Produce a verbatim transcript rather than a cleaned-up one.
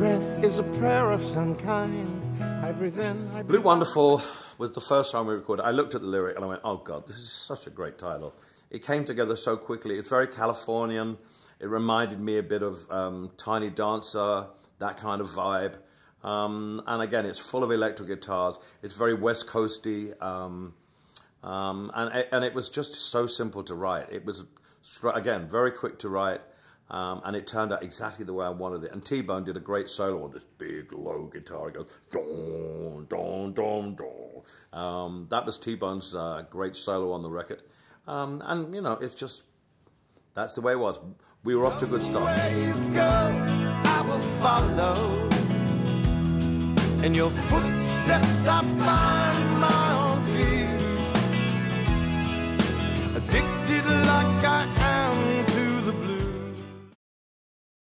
breath is a prayer of some kind. I breathe in, I breathe Blue Wonderful was the first time we recorded. I looked at the lyric and I went, oh God, this is such a great title. It came together so quickly. It's very Californian. It reminded me a bit of um, Tiny Dancer, that kind of vibe. Um, and again, it's full of electric guitars. It's very West Coasty. Um, um, and, and it was just so simple to write. It was, again, very quick to write. Um, and it turned out exactly the way I wanted it. And T-Bone did a great solo on this big, low guitar. It goes, don, don, don, don. Um, that was T-Bone's uh, great solo on the record. Um, and, you know, it's just, that's the way it was. We were off to a good start. Where you go, I will follow. In your footsteps I find